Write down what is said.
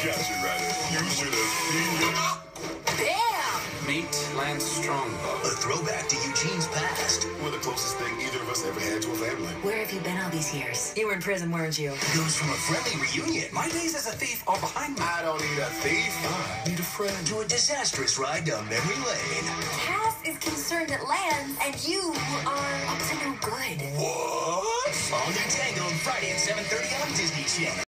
Gotcha, Ryder. You should have seen it. Bam! Meet Lance Strongbow. A throwback to Eugene's past. We're the closest thing either of us ever had to a family. Where have you been all these years? You were in prison, weren't you? Goes from a friendly reunion My days as a thief are behind me. I don't need a thief. I need a friend. to a disastrous ride down memory lane. Cass is concerned at Lance, and you are up to no good. What? All new Tangled, Friday at 7:30 on Disney Channel.